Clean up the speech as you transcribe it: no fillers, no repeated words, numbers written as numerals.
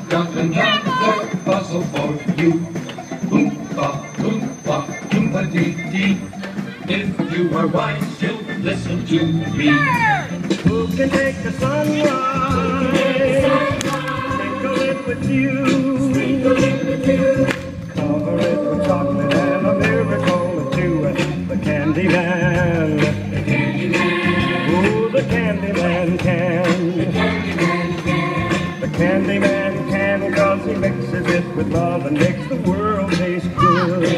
got another puzzle for you. Oompa, loompa, loompa-dee-dee. If you are wise, you'll listen to me. Who can take the sunrise, sprinkle it with you, cover it with chocolate and a miracle or two. The Candyman, oh, the Candyman can. The Candyman can, 'cause he mixes it with love and makes the world taste good.